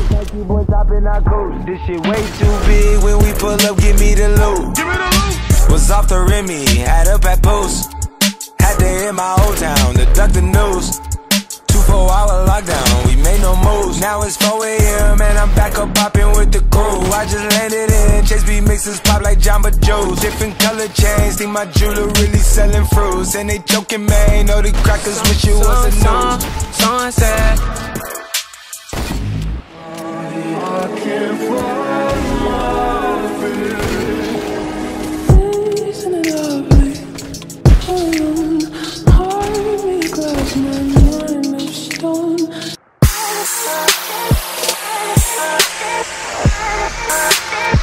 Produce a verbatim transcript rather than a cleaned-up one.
Nike boys hopping our coast. This shit way too big. When we pull up, give me the loot. Give me the loot. Was off the Remy, had up at post. Had to hit my old town to duck the news. Two four hour lockdown, we made no moves. Now it's four A M and I'm back up popping with the crew. I just landed in Chase B mixes pop like Jamba Joe's. Different color chains, think my jeweler really selling fruits. And they joking, man, know the crackers wish it was a news. Sunset. I can't fall off it. Isn't it lovely? Mm, heart me glass, my mind of stone.